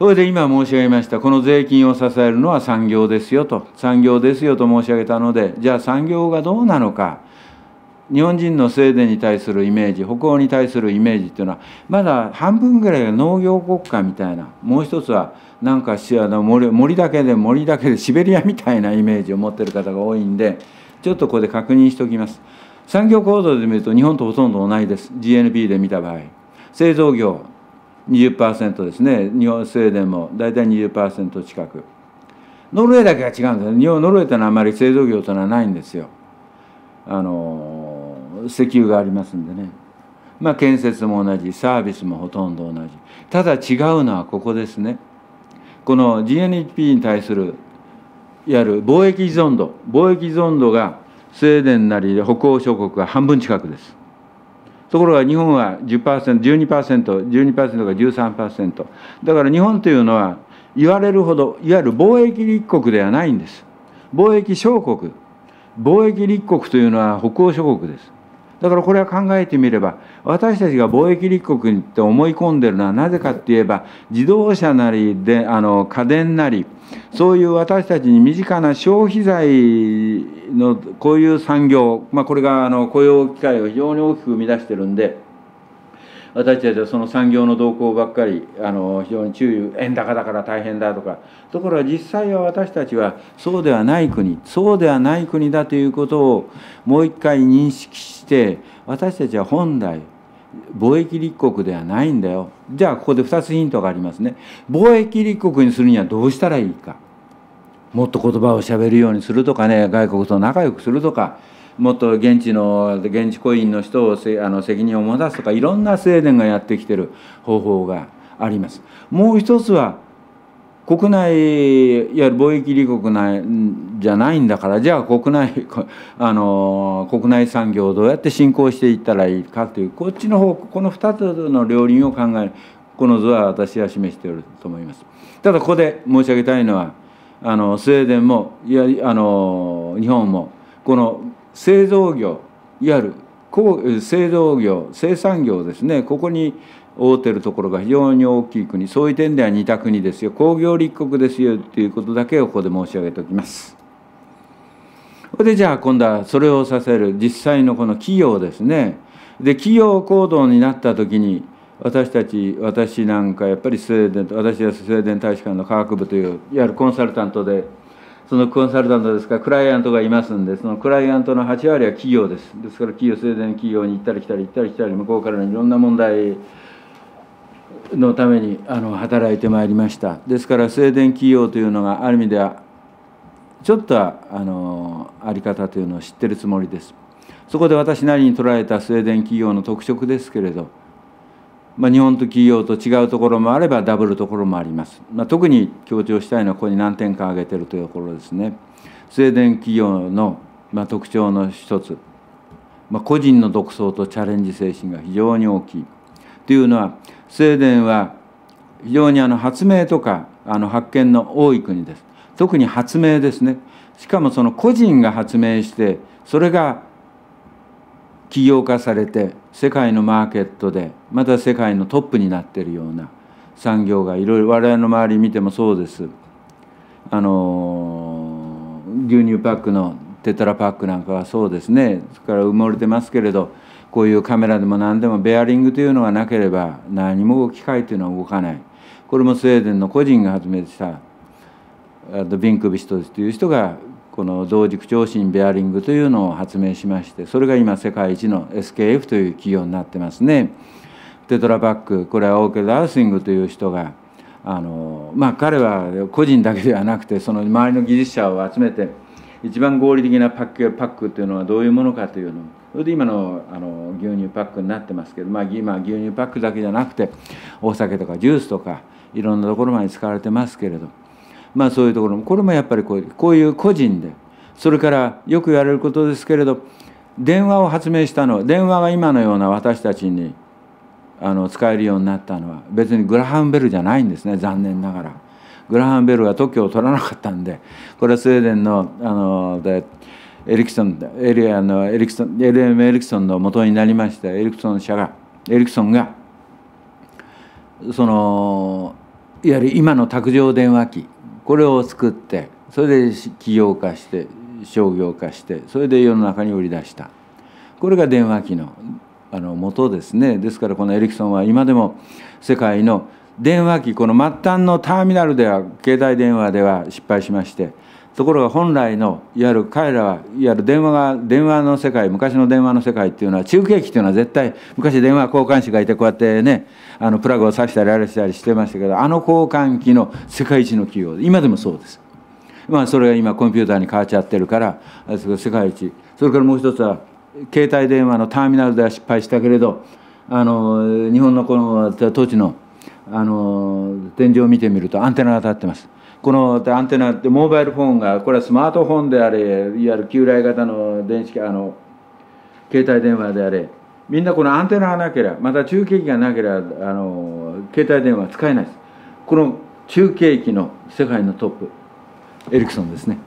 それで今申し上げました、この税金を支えるのは産業ですよと、産業ですよと申し上げたので、じゃあ産業がどうなのか、日本人のスウェーデンに対するイメージ、北欧に対するイメージっていうのは、まだ半分ぐらいが農業国家みたいな、もう一つは、なんか森だけでシベリアみたいなイメージを持っている方が多いんで、ちょっとここで確認しておきます。産業構造で見ると、日本とほとんど同じです、GNP で見た場合。製造業、20% ですね、日本、スウェーデンも大体 20% 近く。ノルウェーだけが違うんです。日本、ノルウェーというのはあまり製造業というのはないんですよ。石油がありますんでね。まあ建設も同じ、サービスもほとんど同じ。ただ違うのはここですね。この GNP に対するいわゆる貿易依存度がスウェーデンなり北欧諸国は半分近くです。ところが日本は 10%、12%が 13%。だから日本というのは言われるほど、いわゆる貿易立国ではないんです。貿易小国。貿易立国というのは北欧諸国です。だからこれは考えてみれば、私たちが貿易立国って思い込んでるのはなぜかって言えば、自動車なりで家電なり、そういう私たちに身近な消費財のこういう産業、まあ、これが雇用機会を非常に大きく生み出してるんで、私たちはその産業の動向ばっかり非常に注意、円高だから大変だとか、ところが実際は私たちはそうではない国だということをもう一回認識して、私たちは本来貿易立国ではないんだよ。じゃあここで2つヒントがありますね。貿易立国にするにはどうしたらいいか。もっと言葉をしゃべるようにするとかね、外国と仲良くするとか、もっと現地コインの人を責任を持たすとか、いろんなスウェーデンがやってきてる方法があります。もう一つは国内、いわゆる貿易立国じゃないんだから、じゃあ国内産業をどうやって振興していったらいいかという、こっちの方、この2つの両輪を考える、この図は私は示していると思います。ただここで申し上げたいのは、スウェーデンも日本もこの製造業、いわゆる製造業、生産業ですね、ここに覆っているところが非常に大きい国、そういう点では似た国ですよ、工業立国ですよということだけをここで申し上げておきます。それでじゃあ今度はそれをさせる実際のこの企業ですね。で企業行動になった時に私なんかやっぱり私はスウェーデン大使館の科学部といういわゆるコンサルタントで、そのコンサルタントですからクライアントがいますんで、そのクライアントの8割は企業です。ですからスウェーデン企業に行ったり来たり向こうからのいろんな問題のために働いてまいりました。ですからスウェーデン企業というのがある意味ではちょっとあり方というのを知ってるつもりです。そこで私なりに捉えたスウェーデン企業の特色ですけれど、日本と企業と違うところもあればダブルところもあります。特に強調したいのはここに何点か挙げているというところですね。スウェーデン企業の特徴の一つ、個人の独創とチャレンジ精神が非常に大きいというのは、スウェーデンは非常に発明とか発見の多い国です。特に発明ですね。しかもその個人が発明してそれが企業化されて世界のマーケットでまた世界のトップになっているような産業がいろいろ我々の周り見てもそうです。牛乳パックのテトラパックなんかはそうですね。それから埋もれてますけれど、こういうカメラでも何でもベアリングというのがなければ何も機械というのは動かない。これもスウェーデンの個人が発明したビンクビストという人がこの同軸長針ベアリングというのを発明しまして、それが今世界一の SKF という企業になってますね。テトラパック、これはオーケル・アウスイングという人が彼は個人だけではなくてその周りの技術者を集めて一番合理的なパックというのはどういうものかというのを、それで今の牛乳パックになってますけど、今牛乳パックだけじゃなくてお酒とかジュースとかいろんなところまで使われてますけれど、そういうところもこれもやっぱりこういう個人で、それからよく言われることですけれど、電話を発明したのは、電話が今のような私たちに使えるようになったのは別にグラハムベルじゃないんですね。残念ながらグラハムベルが特許を取らなかったんで、これはスウェーデンのエリクソン LM エリクソンの元になりましたエリクソンがそのいわゆる今の卓上電話機、これを作って、それで企業化して商業化して、それで世の中に売り出した。これが電話機の元ですね。ですからこのエリクソンは今でも世界の電話機、この末端のターミナルでは携帯電話では失敗しまして、ところが本来のいわゆる彼らはいわゆる電話の世界、昔の電話の世界っていうのは、中継機っていうのは絶対昔電話交換手がいてこうやってねプラグを挿したりあれしたりしてましたけど、交換機の世界一の企業で、今でもそうです。それが今コンピューターに変わっちゃってるから世界一。それからもう一つは携帯電話のターミナルでは失敗したけれど、日本のこの土地の天井を見てみるとアンテナが立ってます。このアンテナってモバイルフォンが、これはスマートフォンであれ、いわゆる旧来型の電子携帯電話であれ、みんなこのアンテナがなければ、また中継機がなければ携帯電話は使えないです。この中継機の世界のトップ、エリクソンですね。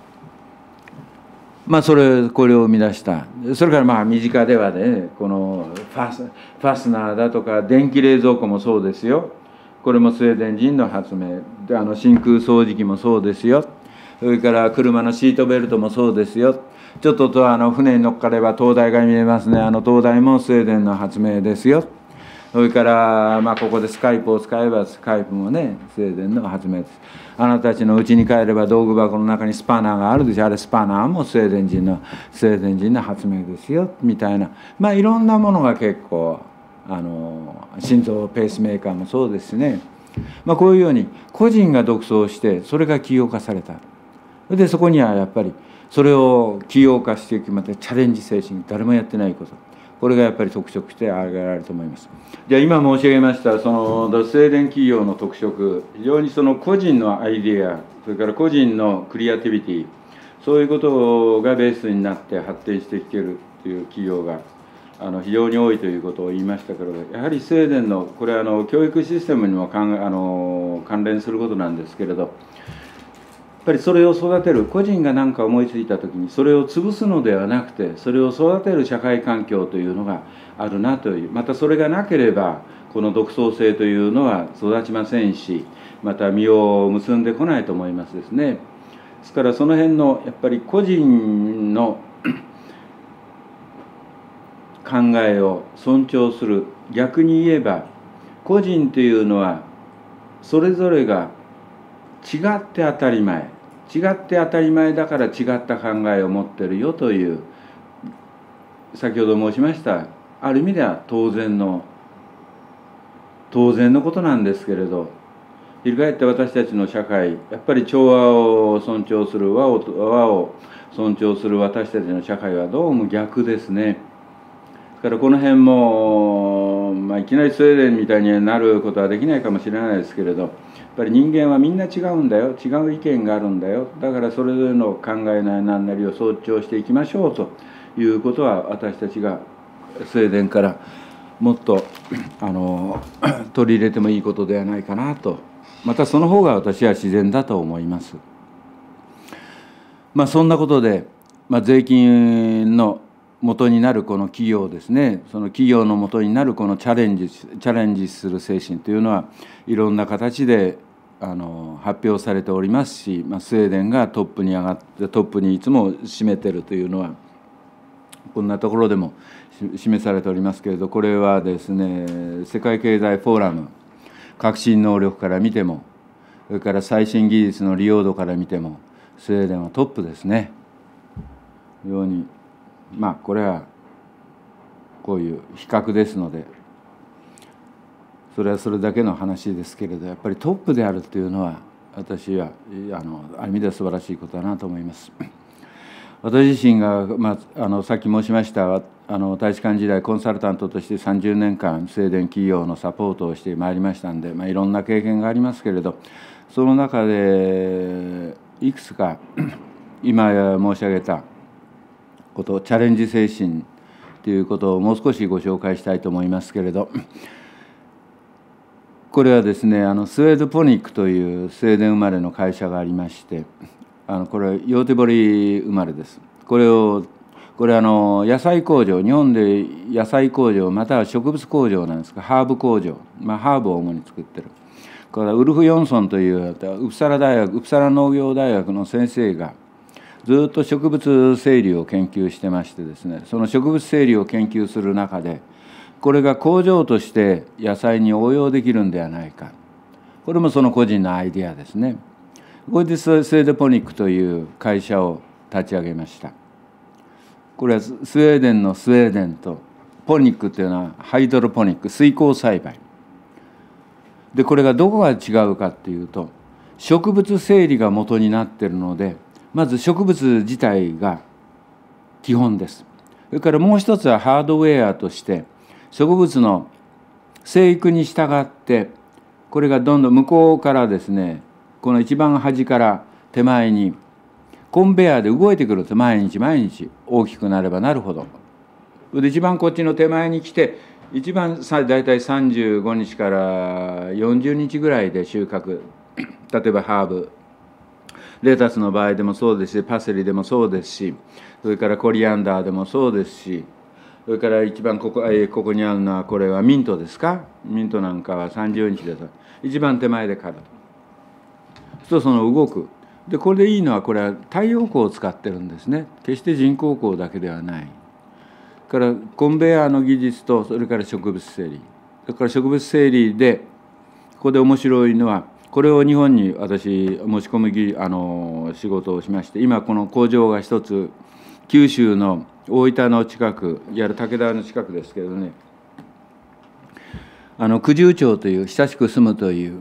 これを生み出した。それから身近ではね、このファスナーだとか電気冷蔵庫もそうですよ。これもスウェーデン人の発明で、真空掃除機もそうですよ。それから車のシートベルトもそうですよ。ちょっと船に乗っかれば灯台が見えますね。灯台もスウェーデンの発明ですよ。それからここでスカイプを使えばスカイプもねスウェーデンの発明です。あなたたちの家に帰れば道具箱の中にスパナーがあるでしょ。あれスパナーもスウェーデン人の発明ですよみたいな、いろんなものが結構心臓ペースメーカーもそうですね。こういうように個人が独創してそれが企業化された。でそこにはやっぱりそれを企業化していくまでチャレンジ精神、誰もやってないこと、これがやっぱり特色として挙げられると思います。じゃあ今申し上げましたそのスウェーデン企業の特色、非常にその個人のアイデア、それから個人のクリエイティビティ、そういうことがベースになって発展してきているという企業が非常に多いということを言いましたけど、やはりスウェーデンのこれは教育システムにも関連することなんですけれど、やっぱりそれを育てる、個人が何か思いついた時にそれを潰すのではなくて、それを育てる社会環境というのがあるなという、またそれがなければこの独創性というのは育ちませんし、また実を結んでこないと思いますですね。ですからその辺のやっぱり個人の考えを尊重する、逆に言えば個人というのはそれぞれが違って当たり前、違って当たり前だから違った考えを持ってるよという、先ほど申しましたある意味では当然のことなんですけれど、翻って私たちの社会、やっぱり調和を尊重する、和を尊重する私たちの社会はどうも逆ですね。だからこの辺も、いきなりスウェーデンみたいになることはできないかもしれないですけれど、やっぱり人間はみんな違うんだよ、違う意見があるんだよ、だからそれぞれの考えなり何なりを尊重していきましょうということは、私たちがスウェーデンからもっと取り入れてもいいことではないかなと、またその方が私は自然だと思います。そんなことで、税金の元になるこの企業ですね、その企業の元になるこのチャレンジする精神というのはいろんな形で発表されておりますし、スウェーデンがトップにいつも占めてるというのはこんなところでも示されておりますけれど、これはですね、世界経済フォーラム、革新能力から見ても、それから最新技術の利用度から見てもスウェーデンはトップですね。ようにこれはこういう比較ですので、それはそれだけの話ですけれど、やっぱりトップであるというのは私はある意味では素晴らしいことだなと思います。私自身が、さっき申しました大使館時代コンサルタントとして30年間スウェーデン企業のサポートをしてまいりましたんで、いろんな経験がありますけれど、その中でいくつか今申し上げたこと、チャレンジ精神ということをもう少しご紹介したいと思いますけれど、これはですね、スウェードポニックというスウェーデン生まれの会社がありまして、これはヨーテボリ生まれです。これは野菜工場、日本で野菜工場または植物工場なんですが、ハーブ工場、ハーブを主に作ってる。 これウルフ・ヨンソンというウプサラ農業大学の先生がずっと植物生理を研究してましてですね、その植物生理を研究する中でこれが工場として野菜に応用できるんではないか、これもその個人のアイデアですね。これでスウェーデポニックという会社を立ち上げました。これはスウェーデンのスウェーデンと、ポニックというのはハイドロポニック、水耕栽培で、これがどこが違うかっていうと、植物生理が元になっているので、まず植物自体が基本です。それからもう一つはハードウェアとして植物の生育に従って、これがどんどん向こうからですね、この一番端から手前にコンベヤーで動いてくると、毎日毎日大きくなればなるほど。で一番こっちの手前に来て、一番大体35日から40日ぐらいで収穫。例えばハーブ、レタスの場合でもそうですし、パセリでもそうですし、それからコリアンダーでもそうですし、それから一番ここにあるのはこれはミントですか。ミントなんかは30日です。一番手前で刈ると、その動く。でこれでいいのは、これは太陽光を使ってるんですね。決して人工光だけではない。からコンベヤーの技術と、それから植物整理、それから植物整理でここで面白いのは、これを日本に私持ち込む仕事をしまして、今この工場が一つ九州の大分の近く、いわゆる武田の近くですけどね、九十町という親しく住むという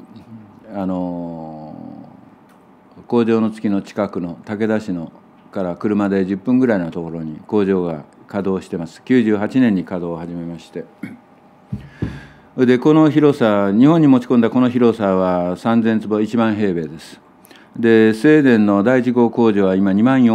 工場の月の近くの武田市のから車で10分ぐらいのところに工場が稼働してます。98年に稼働を始めまして、でこの広さ、日本に持ち込んだこの広さは3000坪、1万平米です。でスウェーデンの第1号工場は今2万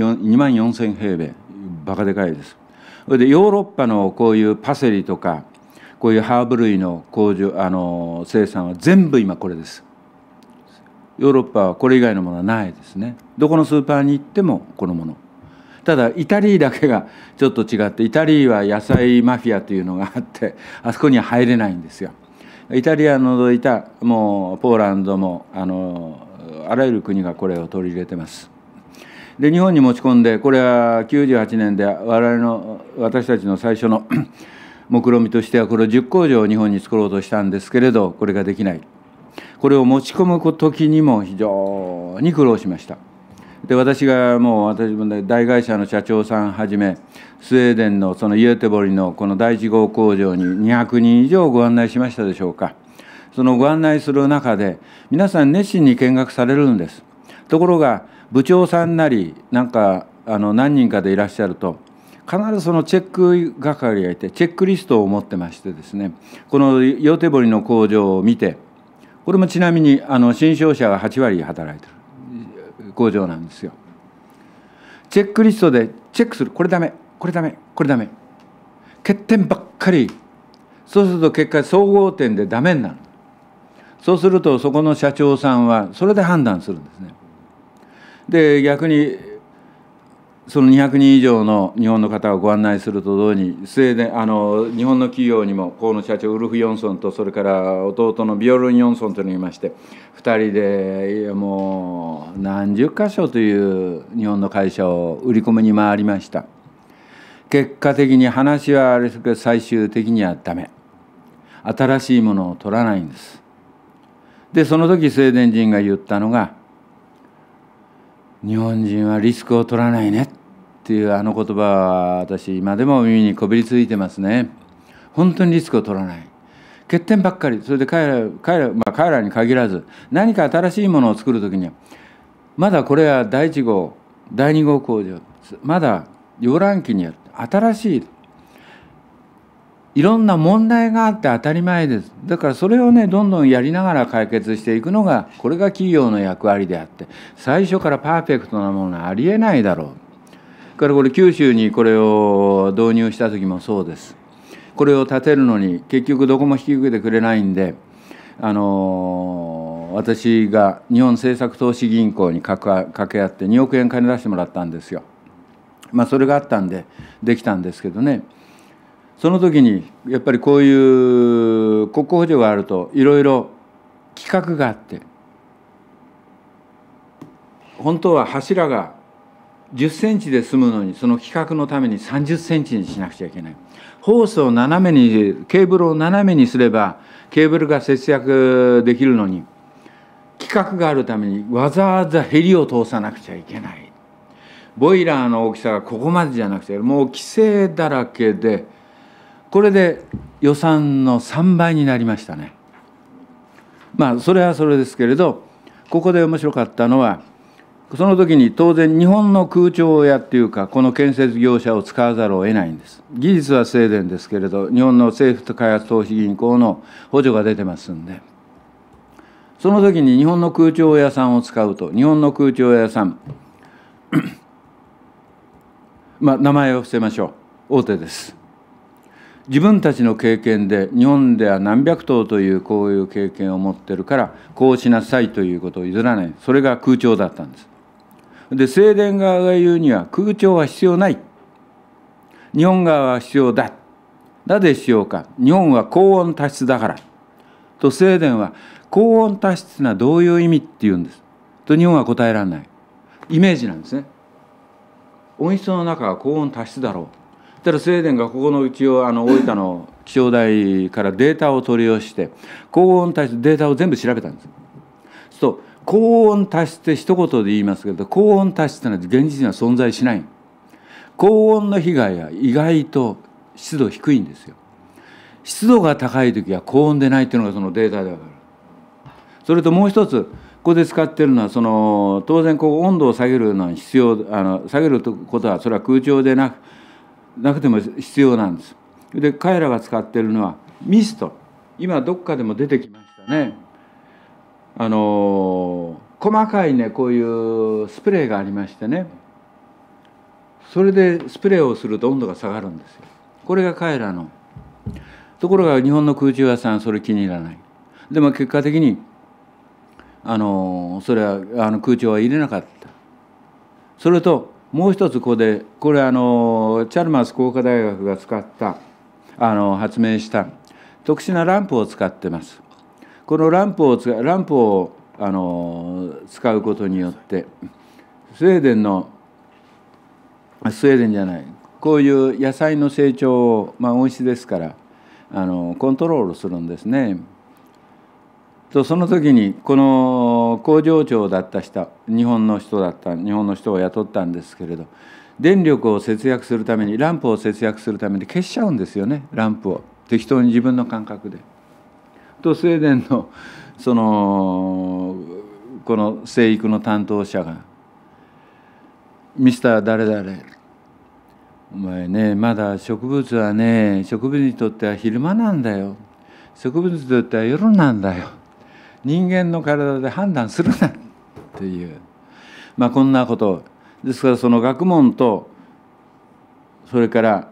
4000平米、バカでかいです。でヨーロッパのこういうパセリとかこういうハーブ類の工場生産は全部今これです。ヨーロッパはこれ以外のものはないですね。どこのスーパーに行ってもこのもの。ただイタリーだけがちょっと違って、イタリーは野菜マフィアというのがあって、あそこには入れないんですよ。イタリアを除いたもうポーランドもあらゆる国がこれを取り入れてます。で日本に持ち込んで、これは98年で私たちの最初の目論見としては、これを10工場を日本に作ろうとしたんですけれど、これができない。これを持ち込む時にも非常に苦労しました。で私も大会社の社長さんはじめ、スウェーデンのそのイエテボリのこの第1号工場に200人以上ご案内しましたでしょうか。そのご案内する中で皆さん熱心に見学されるんです。ところが部長さんなりなんか何人かでいらっしゃると、必ずそのチェック係がいて、チェックリストを持ってましてですね、このイエテボリの工場を見て、これもちなみに新商社が8割働いてる工場なんですよ。チェックリストでチェックする。これダメ、これダメ、これダメ、欠点ばっかり。そうすると結果総合点でダメになる。そうするとそこの社長さんはそれで判断するんですね。で逆にその200人以上の日本の方をご案内すると同時に、スウェーデン日本の企業にもこの社長ウルフ・ヨンソンと、それから弟のビオルン・ヨンソンというのがいまして、2人でもう何十箇所という日本の会社を売り込みに回りました。結果的に話はあれですけど、最終的にはダメ、新しいものを取らないんです。でその時スウェーデン人が言ったのが、日本人はリスクを取らないねっていう言葉は、私今でも耳にこびりついてますね。本当にリスクを取らない、欠点ばっかり。それで彼らに限らず、何か新しいものを作る時には、まだこれは第1号第2号工場、まだ溶卵期にある、新しい、いろんな問題があって当たり前です。だからそれをね、どんどんやりながら解決していくのが、これが企業の役割であって、最初からパーフェクトなものはありえないだろう。だからこれ九州にこれを導入した時もそうです。これを建てるのに結局どこも引き受けてくれないんで、私が日本政策投資銀行に掛け合って2億円金出してもらったんですよ。それがあったんでできたんですけどね。その時にやっぱりこういう国庫補助があると、いろいろ規格があって、本当は柱が10センチで済むのに、その規格のために30センチにしなくちゃいけない。ホースを斜めに、ケーブルを斜めにすればケーブルが節約できるのに、規格があるためにわざわざヘリを通さなくちゃいけない。ボイラーの大きさがここまでじゃなくて、もう規制だらけで、これで予算の3倍になりましたね。まあそれはそれですけれど、ここで面白かったのは、その時に当然日本の空調屋っていうか、この建設業者を使わざるを得ないんです。技術はスウェーデンですけれど、日本の政府と開発投資銀行の補助が出てますんで、その時に日本の空調屋さんを使うと、日本の空調屋さんまあ名前を伏せましょう。大手です。自分たちの経験で、日本では何百頭というこういう経験を持ってるからこうしなさいということを譲らない。それが空調だったんです。で、スウェーデン側が言うには空調は必要ない、日本側は必要だ。なぜ必要か。日本は高温多湿だからと、スウェーデンは高温多湿などういう意味って言うんですと、日本は答えられない。イメージなんですね。温室の中は高温多湿だろう。ただスウェーデンがここのうちを大分の気象台からデータを取り寄して、高温多湿データを全部調べたんです。そう、高温多湿って一言で言いますけど、高温多湿というのは現実には存在しない。高温の被害は意外と湿度低いんですよ。湿度が高い時は高温でないっていうのがそのデータで分かる。それともう一つ、ここで使っているのは当然温度を下げるのは必要、下げることはそれは空調でなくても必要なんです。で、彼らが使っているのはミスト。今どっかでも出てきましたね。細かいね、こういうスプレーがありましてね、それでスプレーをすると温度が下がるんですよ。これが彼らの。ところが日本の空調屋さんはそれ気に入らない。でも結果的にそれは空調は入れなかった。それともう一つ、これチャルマース工科大学が使った発明した特殊なランプを使ってます。このランプを使うことによって、スウェーデンじゃない、こういう野菜の成長を、温室ですからコントロールするんですね。とその時にこの工場長だった人、日本の人を雇ったんですけれど、電力を節約するために、ランプを節約するために消しちゃうんですよね、ランプを適当に自分の感覚で。とスウェーデンのこの生育の担当者が「ミスター誰々、お前ね、まだ植物はね、植物にとっては昼間なんだよ、植物にとっては夜なんだよ、人間の体で判断するな」っていう、こんなことですから、その学問とそれから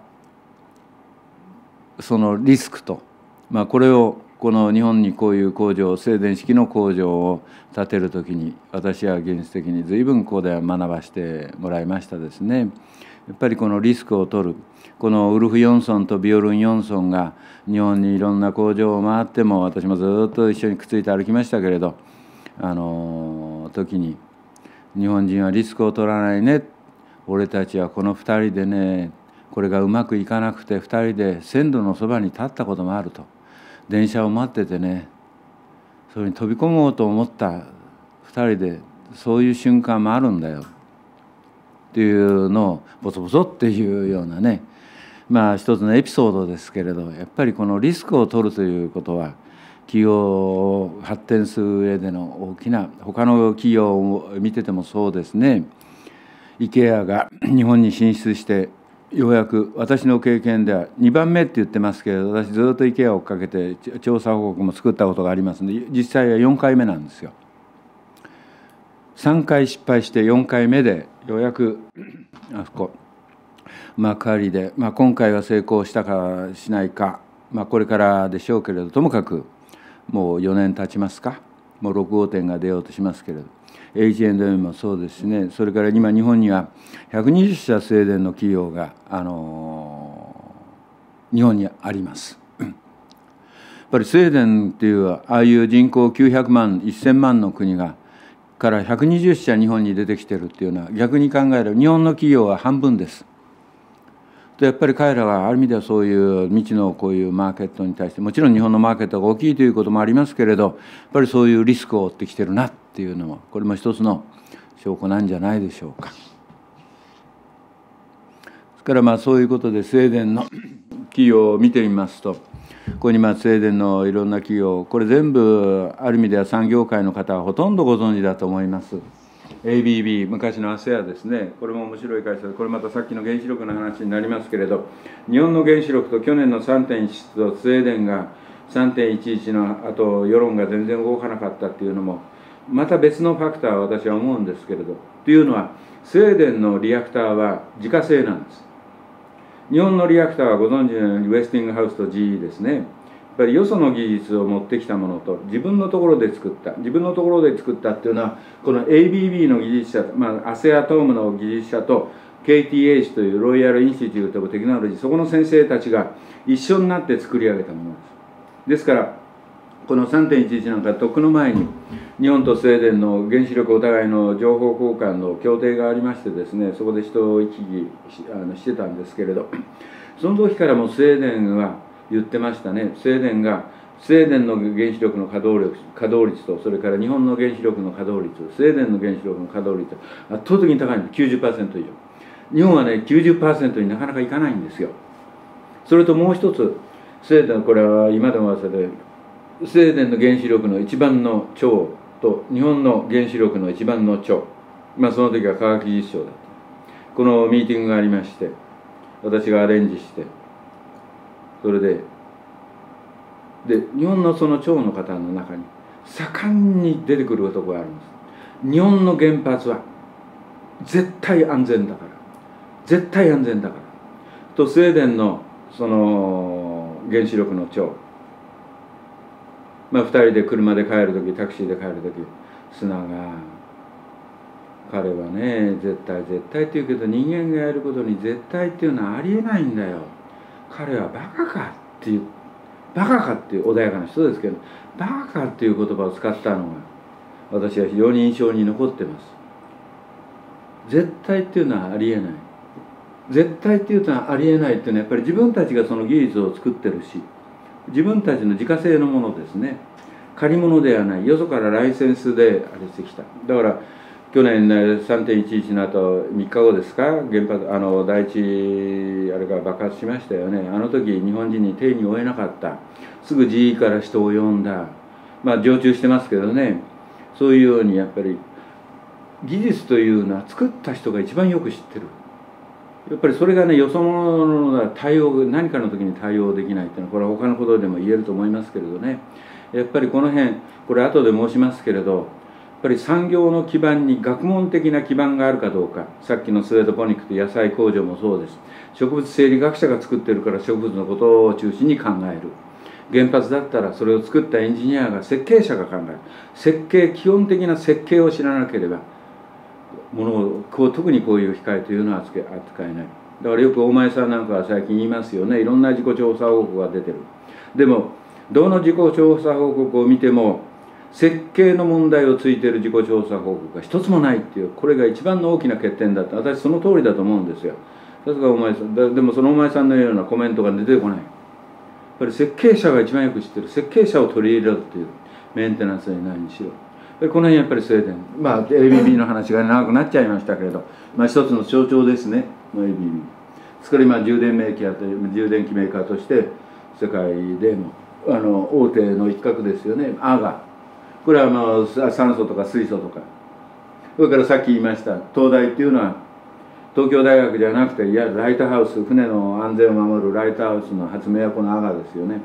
そのリスクと、これをこの日本にこういう工場、スウェーデン式の工場を建てるときに、私は現実的に随分ここでは学ばせてもらいましたですね。やっぱりこのリスクを取る、このウルフ・ヨンソンとビオルン・ヨンソンが日本にいろんな工場を回っても、私もずっと一緒にくっついて歩きましたけれど、時に日本人はリスクを取らないね、俺たちはこの2人でね、これがうまくいかなくて2人で線路のそばに立ったこともあると。電車を待っててね、それに飛び込もうと思った2人で、そういう瞬間もあるんだよっていうのをボソボソっていうようなね、一つのエピソードですけれど、やっぱりこのリスクを取るということは、企業を発展する上での大きな、他の企業を見ててもそうですね。IKEAが日本に進出して、ようやく私の経験では2番目って言ってますけれど、私ずっと IKEAを追っかけて調査報告も作ったことがありますので、実際は4回目なんですよ。3回失敗して4回目でようやくあそこ幕張で、今回は成功したかしないか、これからでしょうけれど、ともかくもう4年経ちますか、もう6号店が出ようとしますけれど、H&M もそうですしね。それから今日本には120社スウェーデンの企業が日本にあります。 ぱりスウェーデンっていうああいう人口900万1000万の国がから120社日本に出てきてるっていうのは、逆に考えれば日本の企業は半分です。やっぱり彼らはある意味ではそういう未知のこういうマーケットに対して、もちろん日本のマーケットが大きいということもありますけれど、やっぱりそういうリスクを負ってきてるなっていうのも、これも一つの証拠なんじゃないでしょうか。ですからそういうことでスウェーデンの企業を見てみますと、ここにスウェーデンのいろんな企業、これ全部ある意味では産業界の方はほとんどご存知だと思います。ABB、昔のASEAですね、これも面白い会社で、これまたさっきの原子力の話になりますけれど、日本の原子力と去年の 3.11 とスウェーデンが 3.11 のあと世論が全然動かなかったっていうのも、また別のファクターは私は思うんですけれど、というのは、スウェーデンのリアクターは自家製なんです。日本のリアクターはご存知のようにウェスティングハウスと GE ですね。やっぱりよその技術を持ってきたものと自分のところで作ったっていうのは、この ABB の技術者、アセアトームの技術者と KTH というロイヤル・インスティテュート・オブ・テクノロジー、そこの先生たちが一緒になって作り上げたものです。ですからこの 3.11 なんかとっくの前に日本とスウェーデンの原子力お互いの情報交換の協定がありましてですね、そこで人を行き来してたんですけれど、その時からもスウェーデンは言ってましたね。スウェーデンの原子力の稼働率と、それから日本の原子力の稼働率、スウェーデンの原子力の稼働率圧倒的に高いんです。 90% 以上。日本はね 90% になかなかいかないんですよ。それともう一つ、スウェーデン、これは今でも忘れて、スウェーデンの原子力の一番の長と日本の原子力の一番の長、その時は科学技術省だった。このミーティングがありまして、私がアレンジして、それで日本のその長の方の中に盛んに出てくる男があるんです。日本の原発は絶対安全だから、絶対安全だからと、スウェーデンのその原子力の長、2人で車で帰る時、タクシーで帰る時、砂が彼はね、絶対って言うけど、人間がやることに絶対っていうのはありえないんだよ。彼はバカかっていう穏やかな人ですけど、バカかっていう言葉を使ったのが私は非常に印象に残ってます。絶対っていうのはありえない。絶対っていうのはありえないっていうのは、やっぱり自分たちがその技術を作ってるし、自分たちの自家製のものですね。借り物ではない、よそからライセンスであれしてきた。だから去年ね、3.11 の後3日後ですか、原発第一あれが爆発しましたよね。あの時日本人に手に負えなかった、すぐ GE から人を呼んだ、常駐してますけどね、そういうようにやっぱり技術というのは作った人が一番よく知ってる。やっぱりそれがね、よそ者の何かの時に対応できないっていうのは、これは他のことでも言えると思いますけれどね。やっぱりこの辺、これ後で申しますけれど、やっぱり産業の基盤に学問的な基盤があるかどうか、さっきのスウェードポニックと野菜工場もそうです。植物生理学者が作ってるから植物のことを中心に考える。原発だったらそれを作ったエンジニアが、設計者が考える。基本的な設計を知らなければ特にこういう機械というのは扱えない。だからよく大前さんなんかは最近言いますよね。いろんな自己調査報告が出てる。でもどの自己調査報告を見ても設計の問題をついている自己調査報告が一つもないっていう、これが一番の大きな欠点だって、私その通りだと思うんですよ。さすが大前さんでも、その大前さんのようなコメントが出てこない。やっぱり設計者が一番よく知ってる。設計者を取り入れるっていう、メンテナンスに何にしろ。この辺やっぱりスウェーデン、ABB の話が長くなっちゃいましたけれど、一つの象徴ですね、ABB。ですから今充電器メーカーとして世界でも大手の一角ですよね。これは酸素とか水素とか、それからさっき言いました東大っていうのは東京大学じゃなくて、いわゆるライトハウス、船の安全を守るライトハウスの発明はこのですよね。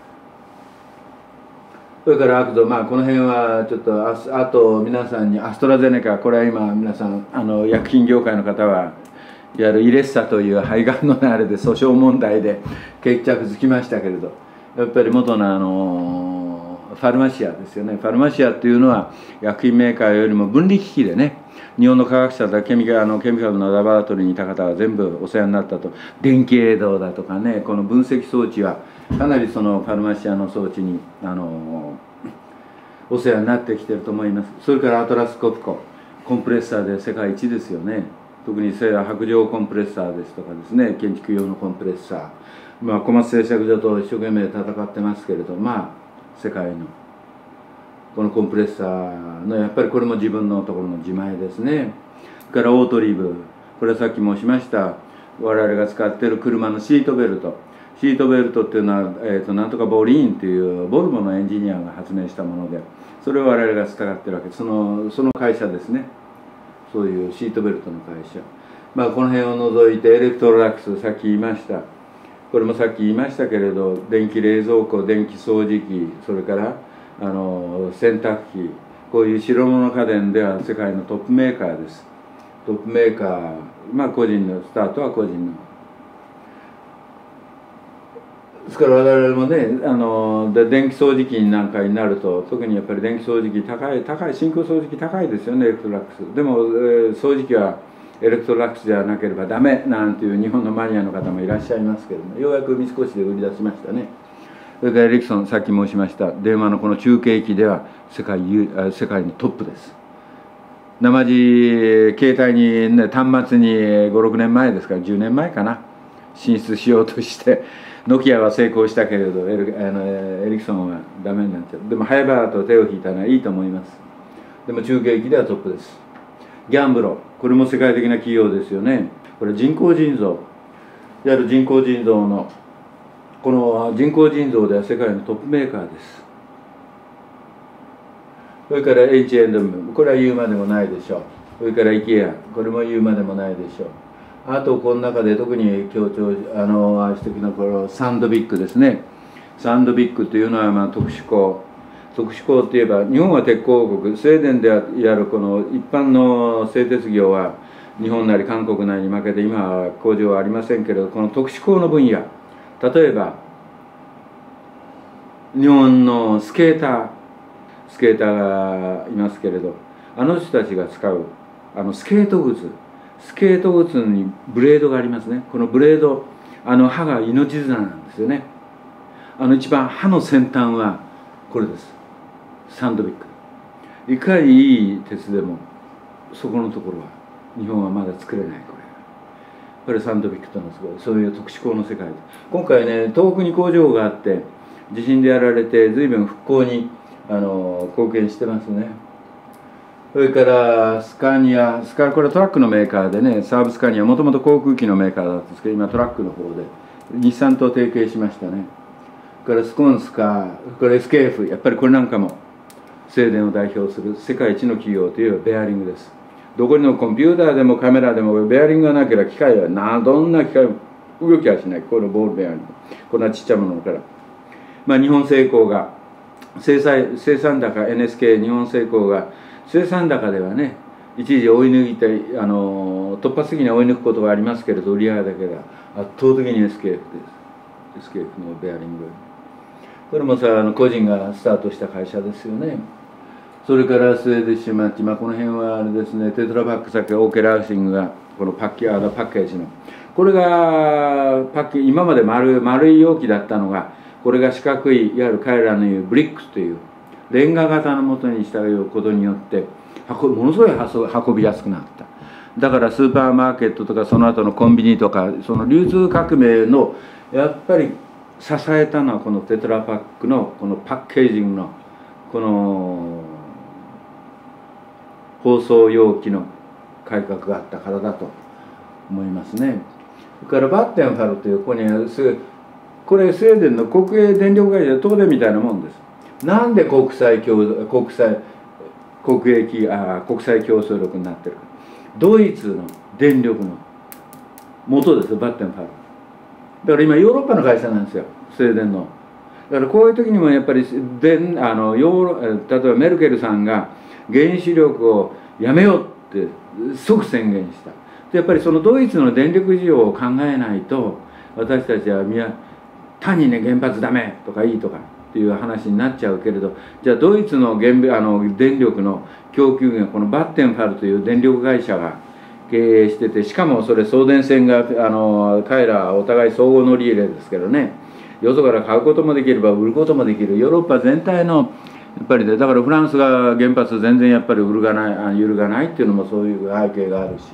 それからこの辺はちょっとあと皆さんにアストラゼネカ、これは今皆さん薬品業界の方はいわゆるイレッサという肺がんのあれで訴訟問題で決着つきましたけれど、やっぱり元のファルマシアですよね。ファルマシアっていうのは薬品メーカーよりも分離機器でね、日本の科学者だケミカルのラボラトリーにいた方が全部お世話になったと。電気映像だとかね、この分析装置はかなりそのファルマシアの装置にお世話になってきてると思います。それからアトラスコプコ、コンプレッサーで世界一ですよね。特に白状コンプレッサーですとかですね、建築用のコンプレッサー、小松製作所と一生懸命戦ってますけれど、世界のこのコンプレッサーのやっぱりこれも自分のところの自前ですね。それからオートリブ、これはさっき申しました我々が使っている車のシートベルトっていうのは、なんとかボリーンというボルボのエンジニアが発明したもので、それを我々が使ってるわけです。その会社ですね。そういうシートベルトの会社、この辺を除いてエレクトロラックス、さっき言いました、これもさっき言いましたけれど、電気冷蔵庫、電気掃除機、それから洗濯機、こういう白物家電では世界のトップメーカーです。トップメーカー、個人のスタートは個人の。ですから我々もね、電気掃除機なんかになると、特にやっぱり電気掃除機高い、真空掃除機高いですよね、エレクトロラックス。でも、掃除機はエレクトロラックスではなければダメなんていう日本のマニアの方もいらっしゃいますけれども、ようやく三越で売り出しましたね。それからエリクソン、さっき申しました電話のこの中継機では世界のトップです。生地携帯に、ね、端末に5、6年前ですから10年前かな、進出しようとしてノキアは成功したけれどエリクソンはダメになっちゃう。でもハイバーと手を引いたのはいいと思います。でも中継機ではトップです。ギャンブロ、これも世界的な企業ですよね。これ人工腎臓、いわゆる人工腎臓のこの人工腎臓では世界のトップメーカーです。それから H&M、 これは言うまでもないでしょう。それから IKEA、 これも言うまでもないでしょう。あとこの中で特に強調指摘のこのサンドビッグですね。サンドビッグというのは特殊鋼といえば、日本は鉄鋼王国、スウェーデンであるこの一般の製鉄業は日本なり韓国なりに負けて今は工場はありませんけれど、この特殊鋼の分野、例えば日本のスケーターがいますけれど、あの人たちが使うスケート靴にブレードがありますね。このブレード、刃が命綱なんですよね。一番刃の先端はこれです。サンドビッグ。いかにいい鉄でもそこのところは日本はまだ作れない。これサンドビッグとのすごいそういう特殊鋼の世界です。今回ね、東北に工場があって地震でやられて随分復興に貢献してますね。それからスカニア、これはトラックのメーカーでね、サーブスカニア、もともと航空機のメーカーだったんですけど、今トラックの方で日産と提携しましたね。それからスコンスカ、これ SKF、やっぱりこれなんかもスウェーデンを代表する世界一の企業というベアリングです。どこにのコンピューターでもカメラでもベアリングがなければ機械はどんな機械も動きはしない。このボールベアリング、こんなちっちゃいものから、日本製鋼が生産高、 NSK 日本製鋼が生産高ではね、一時追い抜いて突発的に追い抜くことがありますけれど、売上だけが圧倒的に SKF です。 SKF のベアリング、これも個人がスタートした会社ですよね。それからスウェーディッシュマッチ、この辺はあれですね、テトラパック、さっきオーケーラーシングがこのパッケージの、これが今まで丸い容器だったのが、これが四角い、いわゆる彼らの言うブリックスというレンガ型のもとにしたことによってものすごい運びやすくなった。だからスーパーマーケットとかその後のコンビニとか、その流通革命のやっぱり支えたのはこのテトラパックのこのパッケージングのこの包装容器の改革があったからだと思いますね。それからバッテンファルというこれスウェーデンの国営電力会社、東電みたいなもんです。なんで国際競争力になってるか。ドイツの電力の元ですよ、バッテンファル。だから今ヨーロッパの会社なんですよ、スウェーデンの。だからこういう時にもやっぱり例えばメルケルさんが原子力をやめようって即宣言した。でやっぱりそのドイツの電力事情を考えないと、私たちは単にね、原発ダメとかいいとかっていう話になっちゃうけれど、じゃあドイツの電力の供給源、このバッテンファルという電力会社が経営してて、しかもそれ送電線が彼らお互い相互乗り入れですけどね、 よそから買うこともできれば売ることもできるヨーロッパ全体のやっぱりで、だからフランスが原発全然やっぱり揺るがないっていうのもそういう背景があるし、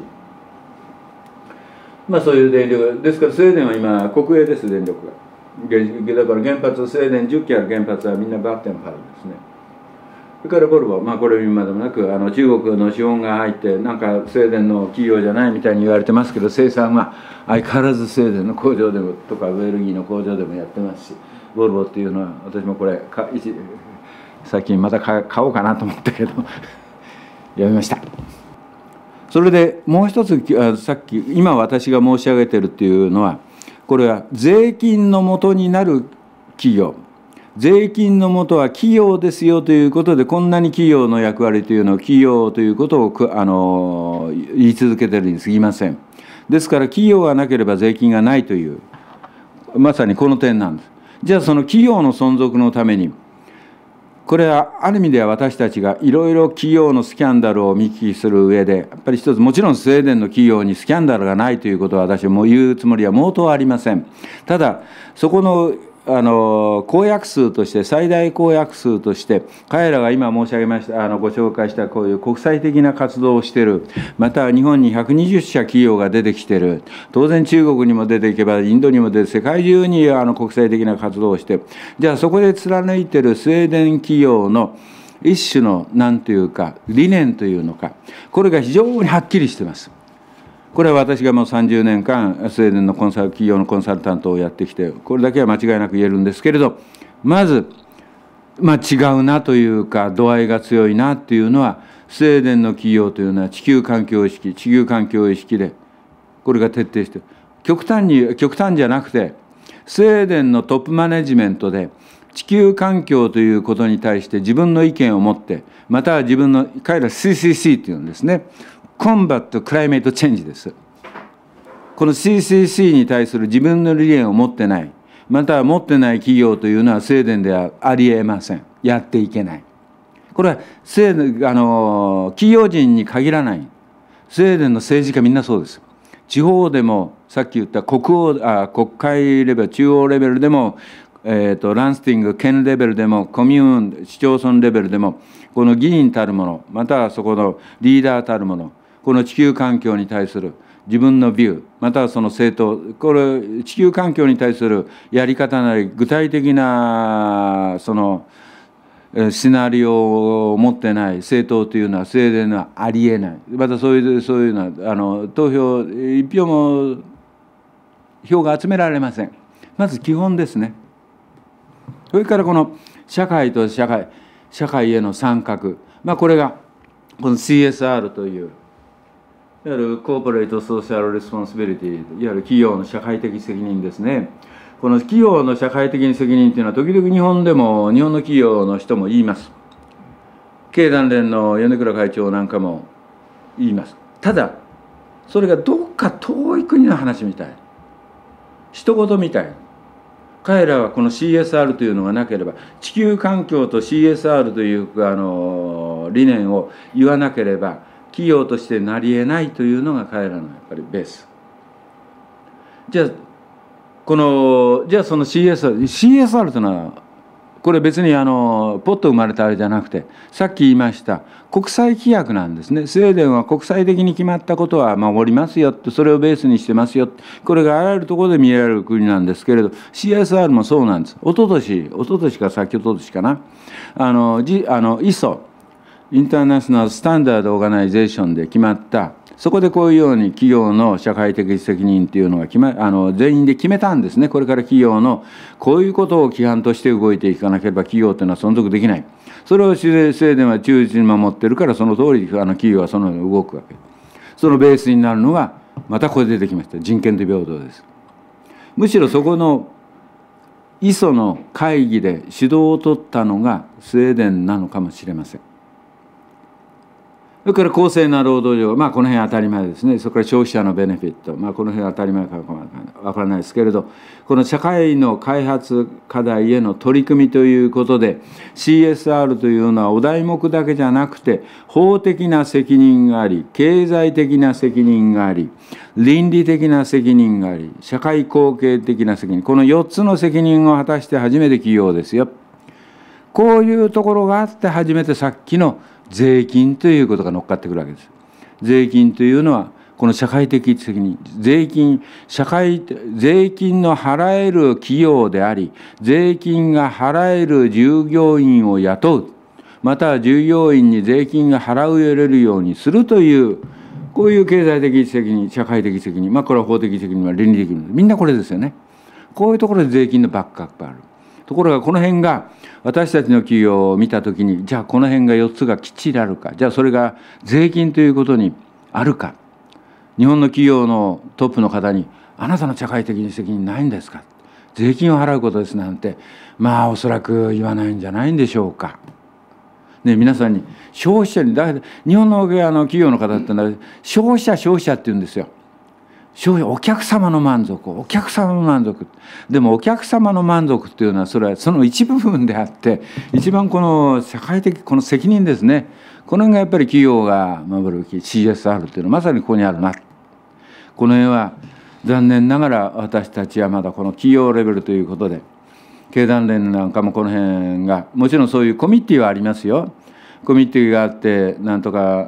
そういう電力ですから、スウェーデンは今国営です。電力がだから原発、スウェーデン10基ある原発はみんなバッテンファルですね。それからボルボ、これ今でもなく中国の資本が入ってなんかスウェーデンの企業じゃないみたいに言われてますけど、生産は相変わらずスウェーデンの工場でもとかベルギーの工場でもやってますし、ボルボっていうのは私もこれ最近また買おうかなと思ったけどやめました。それでもう一つ、さっき今私が申し上げてるっていうのは、これは税金の元になる企業、税金の元は企業ですよということで、こんなに企業の役割というのを企業ということを言い続けてるに過ぎません。ですから企業がなければ税金がないという、まさにこの点なんです。じゃあその企業の存続のために、これはある意味では私たちがいろいろ企業のスキャンダルを見聞きする上で、やっぱり一つ、もちろんスウェーデンの企業にスキャンダルがないということは私はもう言うつもりは毛頭ありません。ただそこの公約数として、最大公約数として彼らが今申し上げましたご紹介したこういう国際的な活動をしている、また日本に120社企業が出てきている、当然中国にも出ていけばインドにも出て、世界中に国際的な活動をして、じゃあそこで貫いているスウェーデン企業の一種の何というか理念というのか、これが非常にはっきりしています。これは私がもう30年間スウェーデンの企業のコンサルタントをやってきて、これだけは間違いなく言えるんですけれど、まず、違うなというか度合いが強いなっていうのは、スウェーデンの企業というのは地球環境意識でこれが徹底している。極端じゃなくて、スウェーデンのトップマネジメントで地球環境ということに対して自分の意見を持って、または自分の彼ら CCC っていうんですね、コンバット・クライメート・チェンジです。この CCC に対する自分の理念を持ってない、または持ってない企業というのはスウェーデンではありえません。やっていけない。これは企業人に限らない。スウェーデンの政治家みんなそうです。地方でもさっき言った国会レベル、中央レベルでも、ランスティング、県レベルでも、コミューン、市町村レベルでも、この議員たるもの、またはそこのリーダーたるもの、この地球環境に対する自分のビュー、またはその政党、これ地球環境に対するやり方なり具体的なそのシナリオを持ってない政党というのはスウェーデンはありえない。またそういうのは投票一票も票が集められません。まず基本ですね。それからこの社会と社会への参画、これがこの CSR といういわゆるコーポレートソーシャルレスポンシビリティ、いわゆる企業の社会的責任ですね。この企業の社会的責任というのは時々日本の企業の人も言います。経団連の米倉会長なんかも言います。ただそれがどっか遠い国の話みたい、人事みたい。彼らはこの CSR というのがなければ、地球環境と CSR という理念を言わなければ企業としてなり得ないというのが彼らのやっぱりベース。じゃあその CSR というのはこれ別にポッと生まれたあれじゃなくて、さっき言いました国際規約なんですね。スウェーデンは国際的に決まったことは守りますよって、それをベースにしてますよ、これがあらゆるところで見えられる国なんですけれど、 CSR もそうなんです。一昨年か先一昨年かな、ISO インターナショナルスタンダードオーガナイゼーションで決まった、そこでこういうように企業の社会的責任というのが全員で決めたんですね。これから企業のこういうことを規範として動いていかなければ企業というのは存続できない。それをスウェーデンは忠実に守っているから、その通り企業はそのように動くわけ。そのベースになるのがまたこれ出てきました人権と平等です。むしろそこのISOの会議で主導を取ったのがスウェーデンなのかもしれません。 それから公正な労働上、この辺当たり前ですね。それから消費者のベネフィット、この辺当たり前かわからないですけれど、この社会の開発課題への取り組みということで CSR というのはお題目だけじゃなくて、法的な責任があり、経済的な責任があり、倫理的な責任があり、社会貢献的な責任、この4つの責任を果たして初めて企業ですよ。こういうところがあって初めてさっきの税金ということが乗っかってくるわけです。税金というのはこの社会的責任、税金の払える企業であり、税金が払える従業員を雇う、または従業員に税金が払えれるようにするという、こういう経済的責任、社会的責任、これは法的責任は倫理的責任、みんなこれですよね。こういうところで税金のバックアップがある。ところがこの辺が私たちの企業を見たときに、じゃあこの辺が4つがきっちりあるか、じゃあそれが税金ということにあるか、日本の企業のトップの方にあなたの社会的に責任ないんですか、税金を払うことですなんておそらく言わないんじゃないんでしょうか。ね、皆さんに消費者に日本の企業の方ってのは消費者って言うんですよ。お客様の満足、お客様の満足。でもお客様の満足っていうのはそれはその一部分であって、一番この社会的この責任ですね。この辺がやっぱり企業が守る CSR っていうのはまさにここにあるな。この辺は残念ながら私たちはまだこの企業レベルということで、経団連なんかもこの辺がもちろんそういうコミッティはありますよ。コミッティがあってなんとか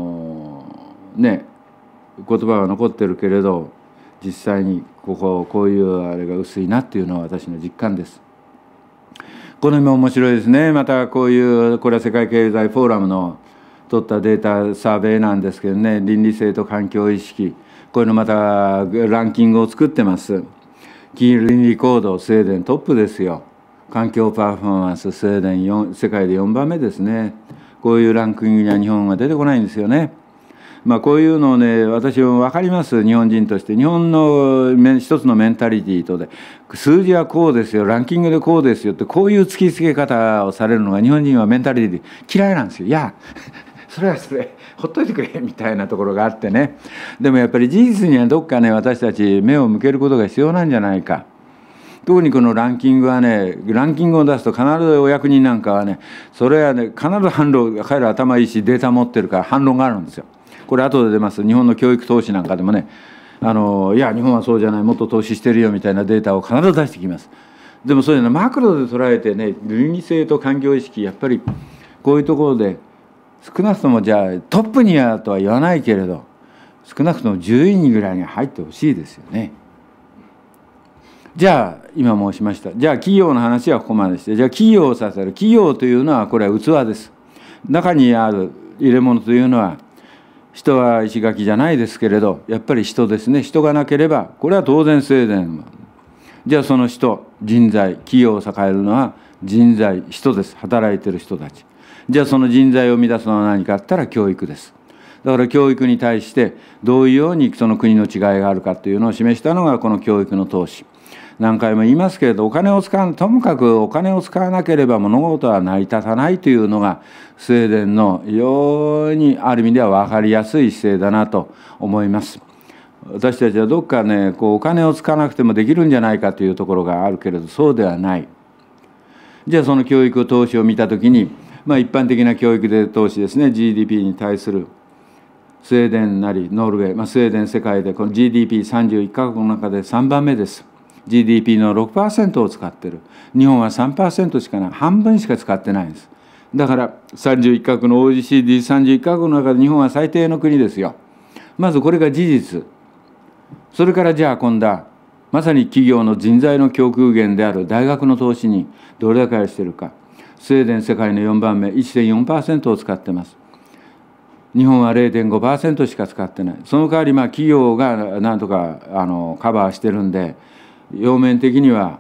言葉は残ってるけれど、実際にこういうあれが薄いなっていうのは私の実感です。この辺も面白いですね。またこれは世界経済フォーラムの取ったデータサーベイなんですけどね、倫理性と環境意識、こういうのまたランキングを作ってます。倫理行動、スウェーデントップですよ。環境パフォーマンス、スウェーデン世界で4番目ですね。こういうランキングには日本は出てこないんですよね。こういうのをね、私は分かります。日本人として日本の一つのメンタリティーとで、数字はこうですよ、ランキングでこうですよって、こういう突きつけ方をされるのが日本人はメンタリティー嫌いなんですよ。いやそれはほっといてくれみたいなところがあってね。でもやっぱり事実にはどっかね、私たち目を向けることが必要なんじゃないか。特にこのランキングはね、ランキングを出すと必ずお役人なんかはね、それはね必ず反論、彼ら頭いいしデータ持ってるから反論があるんですよ。これ後で出ます。日本の教育投資なんかでもね、いや日本はそうじゃない、もっと投資してるよみたいなデータを必ず出してきます。でもそういうのマクロで捉えてね、倫理性と環境意識、やっぱりこういうところで少なくともじゃあトップにはとは言わないけれど、少なくとも10位ぐらいに入ってほしいですよね。じゃあ今申しました。じゃあ企業の話はここまでして、じゃあ企業を支える、企業というのはこれは器です。中にある入れ物というのは、人は石垣じゃないですけれど、やっぱり人ですね。人がなければこれは当然スウェーデン。じゃあその人、人材、企業を支えるのは人材、人です。働いてる人たち。じゃあその人材を生み出すのは何かあったら教育です。だから教育に対してどういうようにその国の違いがあるかというのを示したのがこの教育の投資。何回も言いますけれど、ともかくお金を使わなければ物事は成り立たないというのがスウェーデンの非常にある意味では分かりやすい姿勢だなと思います。私たちはどっかね、お金を使わなくてもできるんじゃないかというところがあるけれど、そうではない。じゃあその教育投資を見たときに、一般的な教育で投資ですね、 GDP に対するスウェーデンなりノルウェー、スウェーデン世界でこの GDP31 カ国の中で3番目です。GDP の 6% を使ってる。日本は 3% しかない。半分しか使ってないんです。だから31カ国の OECD31 カ国の中で日本は最低の国ですよ。まずこれが事実。それからじゃあ今度はまさに企業の人材の供給源である大学の投資にどれだけしているか。スウェーデン世界の4番目 1.4% を使ってます。日本は 0.5% しか使ってない。その代わり企業がなんとかカバーしてるんで、表面的には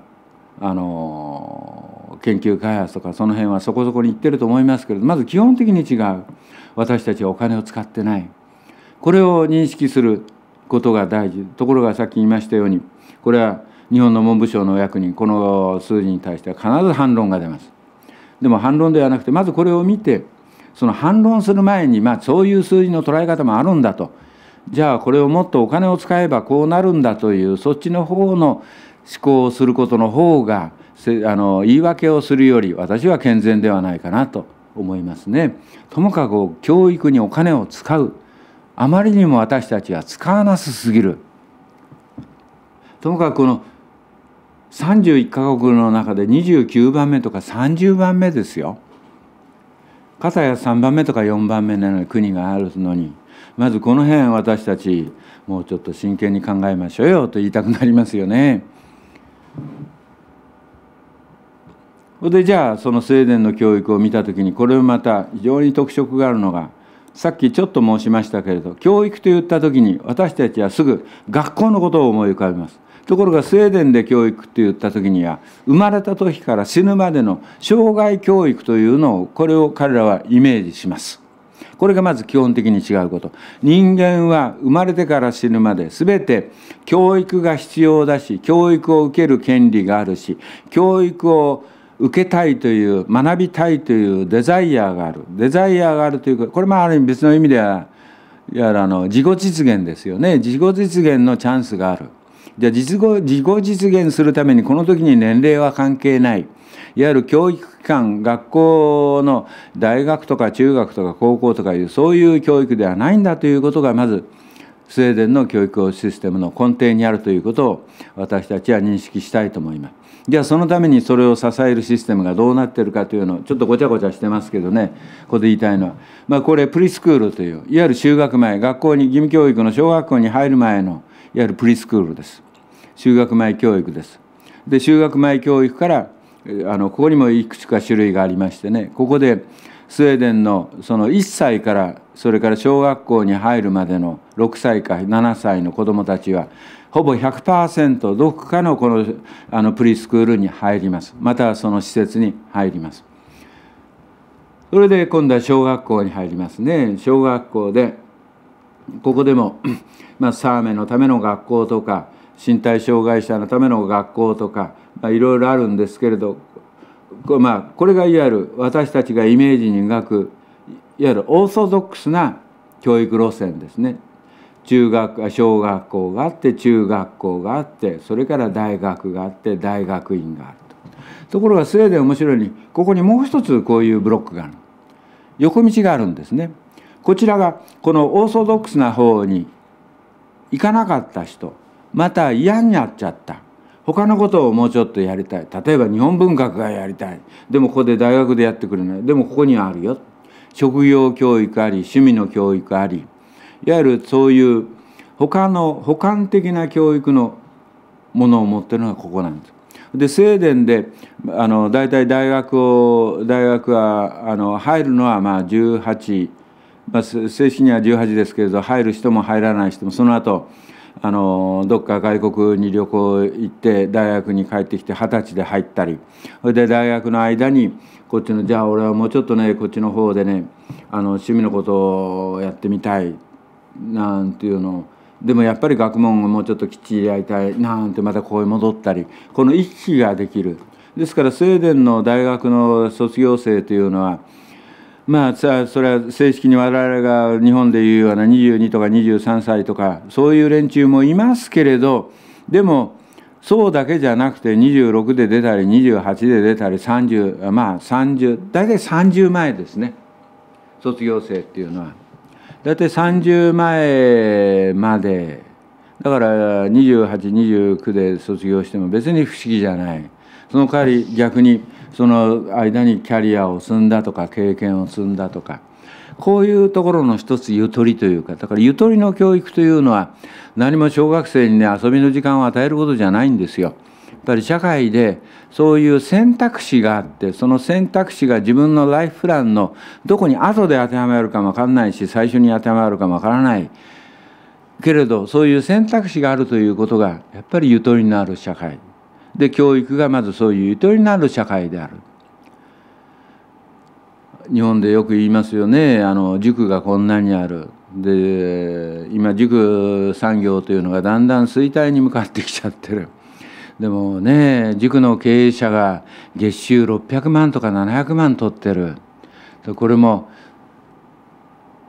研究開発とかその辺はそこそこにいってると思いますけれど、まず基本的に違う。私たちはお金を使ってない。これを認識することが大事。ところがさっき言いましたように、これは日本の文部省のお役人、この数字に対しては必ず反論が出ます。でも反論ではなくて、まずこれを見て、 その反論する前に、そういう数字の捉え方もあるんだと、じゃあこれをもっとお金を使えばこうなるんだという、そっちの方の思考をすることの方が言い訳をするより私は健全ではないかなと思いますね。ともかく教育にお金を使う、あまりにも私たちは使わなすぎる。ともかくこの31カ国の中で29番目とか30番目ですよ。かたや3番目とか4番目の国があるのに、まずこの辺私たちもうちょっと真剣に考えましょうよと言いたくなりますよね。でじゃあそのスウェーデンの教育を見た時に、これもまた非常に特色があるのが、さっきちょっと申しましたけれど、教育といった時に私たちはすぐ学校のことを思い浮かべます。ところがスウェーデンで教育といった時には、生まれた時から死ぬまでの生涯教育というのを、これを彼らはイメージします。これがまず基本的に違うこと。人間は生まれてから死ぬまで全て教育が必要だし、教育を受ける権利があるし、教育を受けたいという、学びたいというデザイアがある。デザイアがあるというか、これもある意味別の意味では、自己実現ですよね。自己実現のチャンスがある。じゃあ自己実現するためにこの時に年齢は関係ない。いわゆる教育機関、学校の大学とか中学とか高校とかいうそういう教育ではないんだということが、まずスウェーデンの教育システムの根底にあるということを私たちは認識したいと思います。じゃあそのためにそれを支えるシステムがどうなっているかというのをちょっとごちゃごちゃしてますけどね、ここで言いたいのは、これプリスクールという、いわゆる就学前、学校に義務教育の小学校に入る前のいわゆるプリスクールです。就学前教育です。で就学前教育からここにもいくつか種類がありましてね、ここでスウェーデンのその1歳からそれから小学校に入るまでの6歳か7歳の子どもたちはほぼ 100% どこかのこのプリスクールに入ります。またはその施設に入ります。それで今度は小学校に入りますね。小学校でここでもサーメのための学校とか身体障害者のための学校とかいろいろあるんですけれど、これがいわゆる私たちがイメージに描くいわゆるオーソドックスな教育路線ですね。小学校があって中学校があって、それから大学があって大学院があると。ところがスウェーデン面白いに、ここにもう一つこういうブロックがある、横道があるんですね。こちらがこのオーソドックスな方に行かなかった人、また嫌になっちゃった、他のことをもうちょっとやりたい、例えば日本文学がやりたい、でもここで大学でやってくれない、でもここにはあるよ、職業教育あり趣味の教育あり、いわゆるそういう補完的な教育のものを持っているのがここなんです。でスウェーデンで大体大学は入るのは18、正式には18ですけれど、入る人も入らない人もその後どっか外国に旅行行って大学に帰ってきて20歳で入ったり、それで大学の間にこっちのじゃあ俺はもうちょっとねこっちの方でね趣味のことをやってみたいなんていうの、でもやっぱり学問をもうちょっときっちりやりたいなんてまたここへ戻ったり、この行き来ができる。ですからスウェーデンの大学の卒業生というのはそれは正式に我々が日本でいうような22とか23歳とかそういう連中もいますけれど、でもそうだけじゃなくて26で出たり28で出たり30大体30前ですね、卒業生っていうのは。大体30前までだから2829で卒業しても別に不思議じゃない。その代わり逆にその間にキャリアを積んだとか経験を積んだとか、こういうところの一つゆとりというか、だからゆとりの教育というのは何も小学生にね遊びの時間を与えることじゃないんですよ。やっぱり社会でそういう選択肢があって、その選択肢が自分のライフプランのどこに後で当てはまるかも分からないし、最初に当てはまるかも分からないけれど、そういう選択肢があるということがやっぱりゆとりのある社会で、教育がまずそういうゆとりのある社会である。日本でよく言いますよね、塾がこんなにある。で今塾産業というのがだんだん衰退に向かってきちゃってる。でもね、塾の経営者が月収600万とか700万取ってる。これも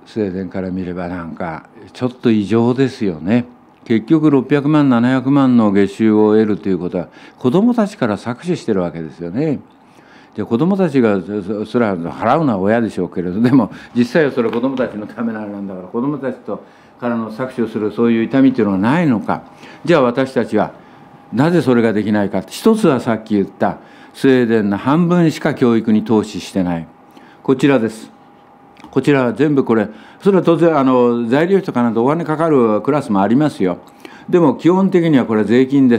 スウェーデンから見ればなんかちょっと異常ですよね。結局600万700万の月収を得るということは子どもたちから搾取してるわけですよね。で子どもたちがそれは払うのは親でしょうけれど、でも実際はそれは子どもたちのためなんだから、子どもたちからの搾取をするそういう痛みというのはないのか。じゃあ私たちはなぜそれができないか。一つはさっき言ったスウェーデンの半分しか教育に投資してない。こちらです。こちらは全部これ、それは当然材料費とかなんとお金かかるクラスもありますよ。でも基本的にはこれは税金です。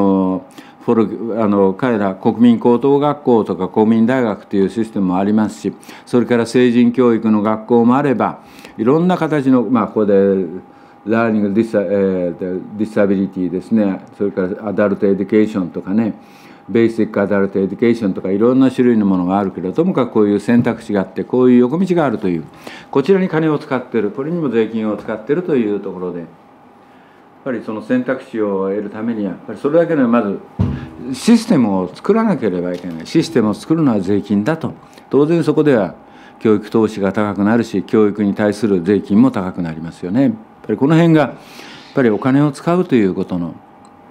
彼ら国民高等学校とか国民大学というシステムもありますし、それから成人教育の学校もあれば、いろんな形のここでラーニングディサビリティですね、それからアダルトエデュケーションとかね、ベーシックアダルトエデュケーションとかいろんな種類のものがあるけど、ともかくこういう選択肢があってこういう横道があるという、こちらに金を使っている、これにも税金を使っているというところで、やっぱりその選択肢を得るためにはやっぱりそれだけのまずシステムを作らなければいけない。システムを作るのは税金だと。当然そこでは教育投資が高くなるし、教育に対する税金も高くなりますよね。やっぱりこの辺がやっぱりお金を使うということの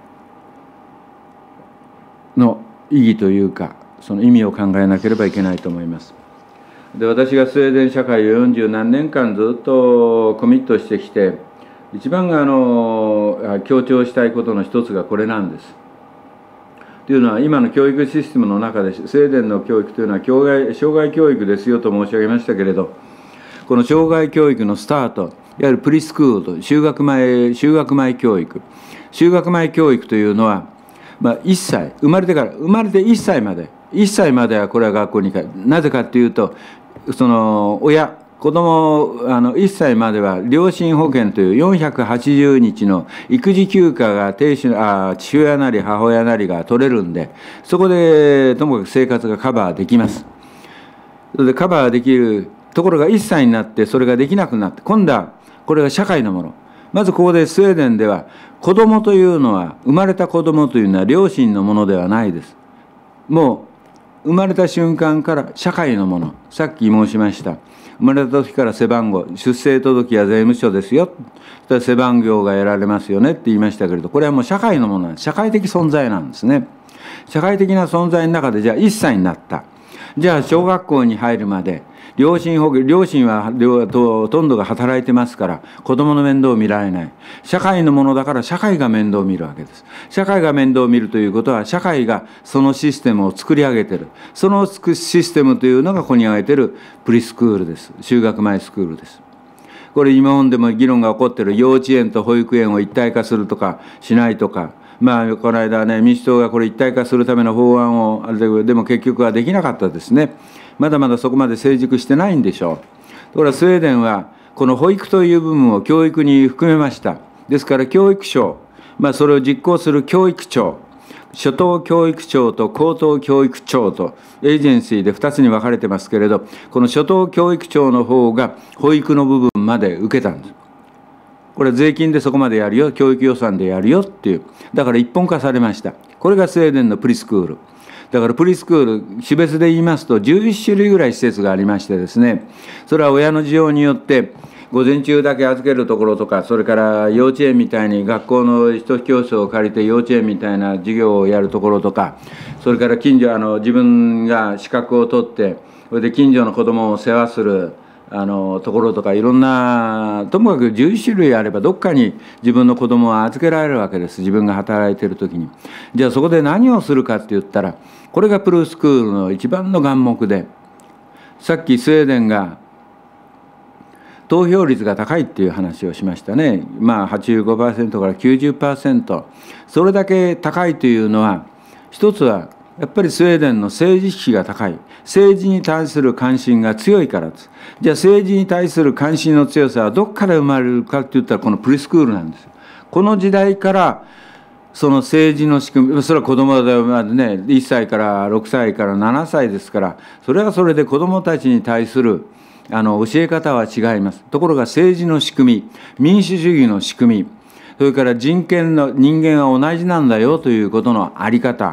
意義というか、その意味を考えなければいけないと思います。で、私がスウェーデン社会を40何年間ずっとコミットしてきて、一番強調したいことの一つがこれなんです。というのは、今の教育システムの中でスウェーデンの教育というのは障害教育ですよと申し上げましたけれど、この障害教育のスタート、いわゆるプリスクールと就学前教育、就学前教育というのは、1歳生まれて1歳まではこれは学校に行かない。なぜかというと、子供1歳までは両親保険という480日の育児休暇が父親なり母親なりが取れるんで、そこでともかく生活がカバーできます。それでカバーできるところが1歳になってそれができなくなって、今度はこれが社会のもの。まずここでスウェーデンでは子供というのは、生まれた子供というのは両親のものではないです。もう生まれた瞬間から社会のもの。さっき申しました。生まれた時から背番号、出生届は税務署ですよ。背番号が得られますよねって言いましたけれど、これはもう社会のものなんです。社会的存在なんですね。社会的な存在の中で、じゃあ1歳になった。じゃあ小学校に入るまで、両親はほとんどが働いてますから、子供の面倒を見られない。社会のものだから社会が面倒を見るわけです。社会が面倒を見るということは、社会がそのシステムを作り上げている。そのシステムというのがここに挙げているプリスクールです。就学前スクールです。これ日本でも議論が起こっている、幼稚園と保育園を一体化するとかしないとか、この間ね、民主党がこれ一体化するための法案をでも結局はできなかったですね。まだまだそこまで成熟してないんでしょう。ところがスウェーデンはこの保育という部分を教育に含めました。ですから教育省、それを実行する教育庁、初等教育庁と高等教育庁とエージェンシーで2つに分かれてますけれど、この初等教育庁の方が保育の部分まで受けたんです。これは税金でそこまでやるよ、教育予算でやるよっていう、だから一本化されました。これがスウェーデンのプリスクール。だからプリスクール、種別で言いますと11種類ぐらい施設がありましてですね、それは親の事情によって午前中だけ預けるところとか、それから幼稚園みたいに学校の一教室を借りて幼稚園みたいな授業をやるところとか、それから自分が資格を取ってそれで近所の子供を世話するところとか、いろんな、ともかく11種類あればどっかに自分の子供は預けられるわけです。自分が働いている時に。じゃあそこで何をするかって言ったら、これがプルスクールの一番の眼目で、さっきスウェーデンが投票率が高いっていう話をしましたね。85% から 90%。それだけ高いというのは、一つはやっぱりスウェーデンの政治意識が高い。政治に対する関心が強いからです。じゃあ政治に対する関心の強さはどこから生まれるかって言ったら、このプリスクールなんですよ。この時代からその政治の仕組み、それは子供でまでね、1歳から6歳から7歳ですから、それはそれで子供たちに対する教え方は違います。ところが政治の仕組み、民主主義の仕組み、それから人間は同じなんだよということのあり方、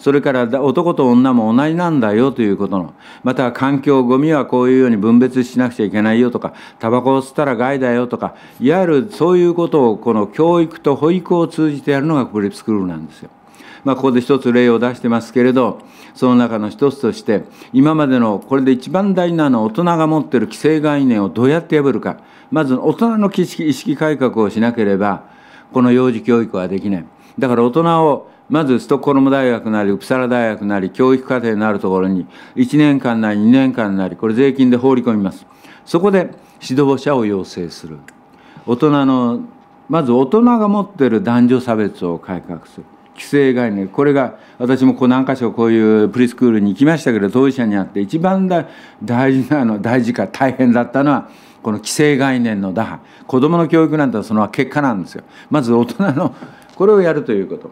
それから男と女も同じなんだよということの、また環境、ゴミはこういうように分別しなくちゃいけないよとか、タバコを吸ったら害だよとか、いわゆるそういうことをこの教育と保育を通じてやるのがプレスクールなんですよ。ここで一つ例を出してますけれど、その中の一つとして、今までのこれで一番大事なのは大人が持っている既成概念をどうやって破るか。まず大人の意識改革をしなければ、この幼児教育はできない。だから大人をまずストックホルム大学なりウプサラ大学なり教育課程のあるところに1年間なり2年間なりこれ税金で放り込みます。そこで指導者を養成する。大人のまず大人が持っている男女差別を改革する。既成概念、これが私も何か所こういうプリスクールに行きましたけど、当事者にあって一番大事か大変だったのはこの既成概念の打破。子どもの教育なんてその結果なんですよ。まず大人のこれをやるということ。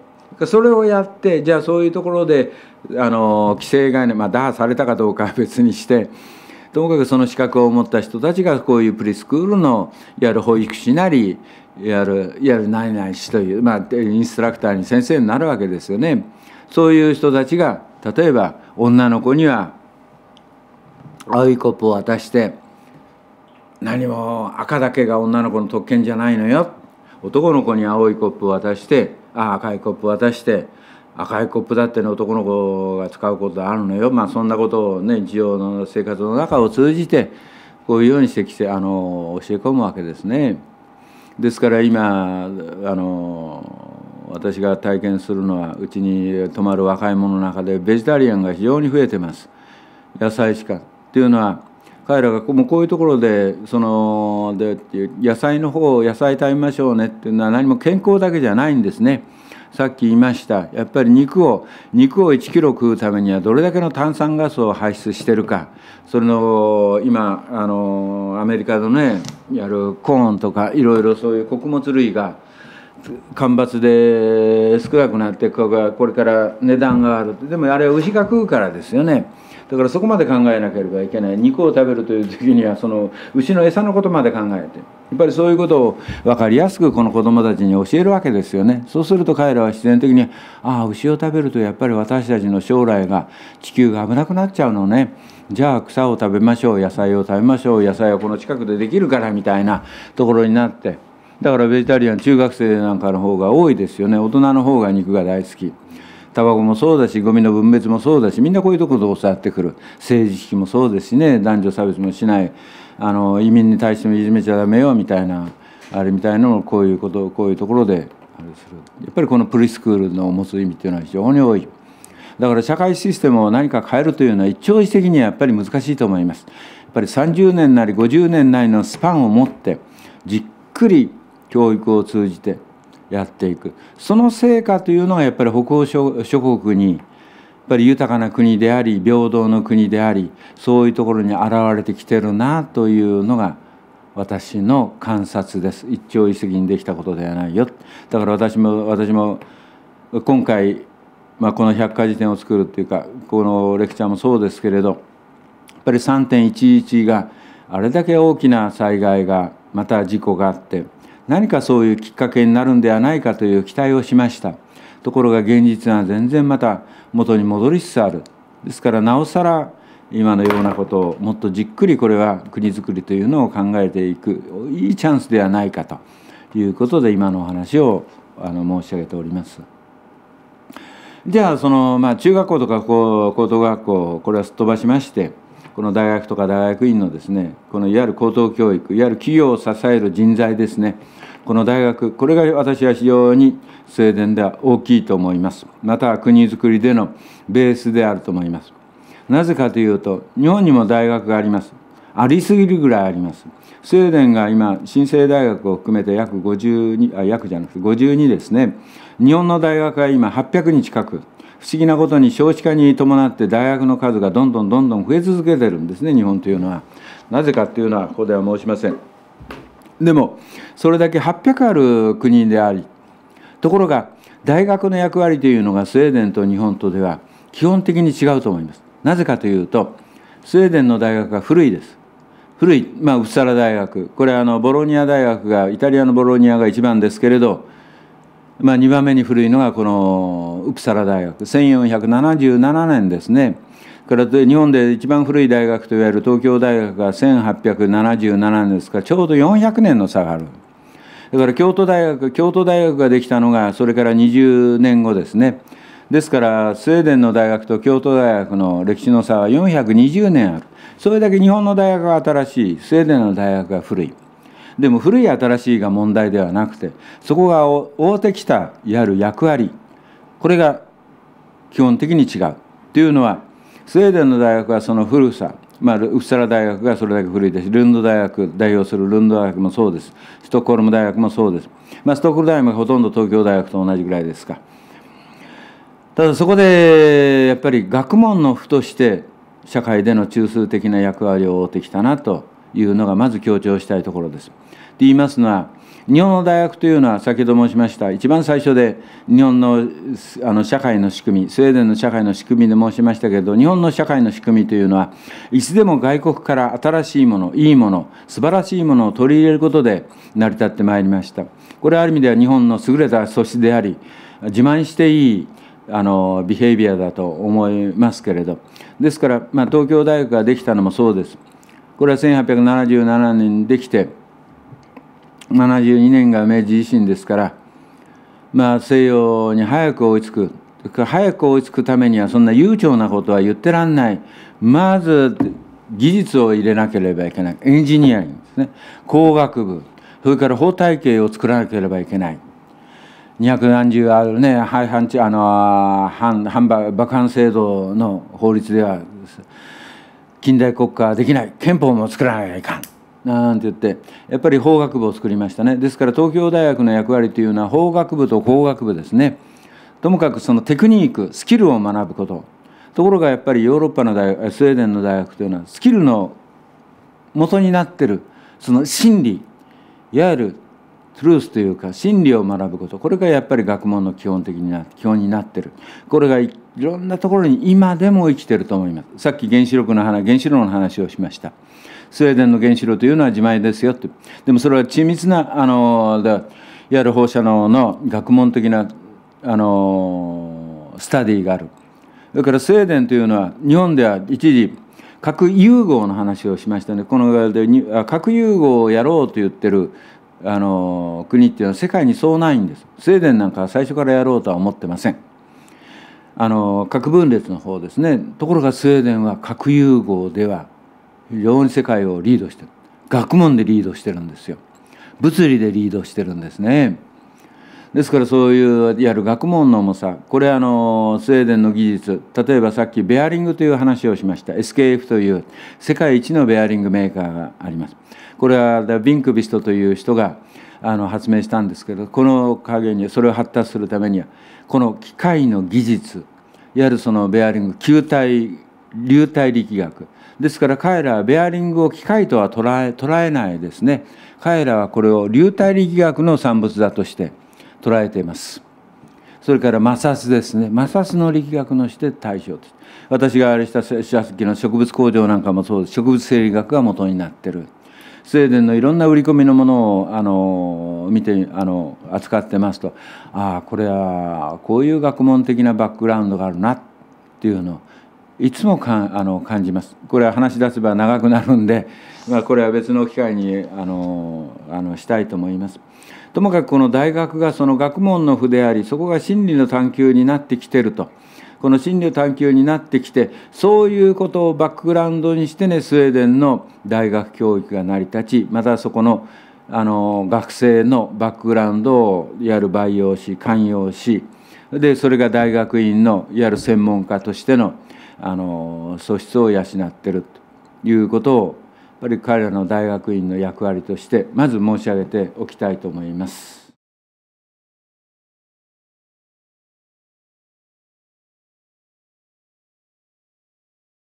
それをやって、じゃあそういうところで既成概念、打破されたかどうかは別にして、ともかくその資格を持った人たちがこういうプリスクールのいわゆる保育士なりいわゆる何々士という、インストラクターに先生になるわけですよね。そういう人たちが例えば女の子には青いコップを渡して、何も赤だけが女の子の特権じゃないのよ。男の子に青いコップを渡して、赤いコップを渡して、赤いコップだってね男の子が使うことあるのよ。そんなことをね日常の生活の中を通じてこういうようにして教え込むわけですね。ですから今私が体験するのは、うちに泊まる若い者の中でベジタリアンが非常に増えてます。野菜しかっていうのは、彼らがもうこういうところで野菜食べましょうねっていうのは何も健康だけじゃないんですね。さっき言いました、やっぱり肉を1キロ食うためにはどれだけの炭酸ガスを排出してるか。それの今アメリカのねやるコーンとかいろいろそういう穀物類が干ばつで少なくなってこれから値段がある。でもあれは牛が食うからですよね。だからそこまで考えなければいけない。肉を食べるという時にはその牛の餌のことまで考えて、やっぱりそういうことを分かりやすくこの子どもたちに教えるわけですよね。そうすると彼らは自然的に牛を食べるとやっぱり私たちの将来が地球が危なくなっちゃうのね。じゃあ草を食べましょう、野菜を食べましょう、野菜はこの近くでできるからみたいなところになって、だからベジタリアン中学生なんかの方が多いですよね。大人の方が肉が大好き。タバコもそうだし、ゴミの分別もそうだし、みんなこういうところで教わってくる。政治意識もそうですしね、男女差別もしない、移民に対してもいじめちゃダメよみたいなのをこういうところであれする。やっぱりこのプリスクールの持つ意味っていうのは非常に多い。だから社会システムを何か変えるというのは一朝一夕にはやっぱり難しいと思います。やっぱり30年なり50年なりのスパンを持ってじっくり教育を通じてやっていく。その成果というのがやっぱり北欧諸国にやっぱり豊かな国であり平等の国であり、そういうところに現れてきてるなというのが私の観察です。一朝一夕にできたことではないよ。だから私も今回この百科事典を作るっていうかこのレクチャーもそうですけれど、やっぱり 3.11 があれだけ大きな災害がまた事故があって何かそういうきっかけになるんではないかという期待をしました。ところが現実は全然また元に戻りつつある。ですからなおさら今のようなことをもっとじっくりこれは国づくりというのを考えていくいいチャンスではないかということで今のお話を申し上げております。じゃあ中学校とか高等学校これはすっ飛ばしまして、この大学とか大学院のですねこのいわゆる高等教育、いわゆる企業を支える人材ですね、この大学、これが私は非常にスウェーデンでは大きいと思います。また国づくりでのベースであると思います。なぜかというと日本にも大学があります。ありすぎるぐらいあります。スウェーデンが今新生大学を含めて約52ですね。日本の大学は今800に近く、不思議なことに少子化に伴って大学の数がどんどん増え続けてるんですね、日本というのは。なぜかというのはここでは申しません。でもそれだけ800ある国であり、ところが大学の役割というのがスウェーデンと日本とでは基本的に違うと思います。なぜかというとスウェーデンの大学が古いです。古い、ウプサラ大学、これはボローニャ大学がイタリアのボローニャが一番ですけれど、 2番目に古いのがこのウプサラ大学、1477年ですね。から日本で一番古い大学といわれる東京大学が1877年ですから、ちょうど400年の差がある。だから京都大学ができたのがそれから20年後ですね。ですからスウェーデンの大学と京都大学の歴史の差は420年ある。それだけ日本の大学が新しい、スウェーデンの大学が古い。でも古い新しいが問題ではなくて、そこが追ってきたやる役割、これが基本的に違うというのは、スウェーデンの大学はその古さ、ウプサラ大学がそれだけ古いですし、ルンド大学、代表するルンド大学もそうです。ストックホルム大学もそうです。ストックホルム大学もほとんど東京大学と同じぐらいですか。ただそこでやっぱり学問の府として社会での中枢的な役割を負ってきたなというのがまず強調したいところです。言いますのは、日本の大学というのは先ほど申しました一番最初で日本の社会の仕組み、スウェーデンの社会の仕組みで申しましたけれど、日本の社会の仕組みというのはいつでも外国から新しいもの、いいもの、素晴らしいものを取り入れることで成り立ってまいりました。これはある意味では日本の優れた素質であり、自慢していいビヘイビアだと思いますけれど、ですから、東京大学ができたのもそうです。これは1877年にできて、72年が明治維新ですから、西洋に早く追いつく。早く追いつくためにはそんな悠長なことは言ってらんない。まず技術を入れなければいけない。エンジニアリングですね。工学部、それから法体系を作らなければいけない。2何十あるね、爆破制度の法律では近代国家はできない。憲法も作らなきゃいかん。なんて言ってやっぱり法学部を作りましたね。ですから東京大学の役割というのは法学部と工学部ですね。ともかくそのテクニック、スキルを学ぶこと。ところがやっぱりヨーロッパの大学、スウェーデンの大学というのはスキルの元になっているその真理、いわゆるトゥルースというか真理を学ぶこと、これがやっぱり学問の基本になっている。これがいろんなところに今でも生きていると思います。さっき原子炉の話をしました。スウェーデンの原子炉というのは自前ですよと。でもそれは緻密ないわゆる放射能の学問的なスタディがある。それからスウェーデンというのは日本では一時核融合の話をしましたね。この核融合をやろうと言ってる国っていうのは世界にそうないんです。スウェーデンなんかは最初からやろうとは思ってません。核分裂の方ですね。ところがスウェーデンは核融合では非常に世界をリードしてる。学問でリードしてるんですよ。物理でリードしてるんですね。ですからそういういわゆる学問の重さ、これスウェーデンの技術、例えばさっきベアリングという話をしました。 SKF という世界一のベアリングメーカーがあります。これはヴィンクビストという人が発明したんですけど、この陰にそれを発達するためにはこの機械の技術、いわゆるそのベアリング、流体力学ですから、彼らはベアリングを機械とは捉えないですね。彼らはこれを流体力学の産物だとして捉えています。それから摩擦ですね。摩擦の力学のして対象として、私があれしたさっきの植物工場なんかもそうです。植物生理学が元になっている。スウェーデンのいろんな売り込みのものを見て扱ってますと、これはこういう学問的なバックグラウンドがあるなっていうのをいつも感じます。これは話し出せば長くなるんで、これは別の機会にしたいと思います。ともかくこの大学がその学問の府であり、そこが真理の探求になってきていると。この真理の探求になってきて、そういうことをバックグラウンドにしてね、スウェーデンの大学教育が成り立ち、またそこの学生のバックグラウンドをいわゆる培養し寛容し、でそれが大学院のいわゆる専門家としての素質を養っているということを、やっぱり彼らの大学院の役割としてまず申し上げておきたいと思います。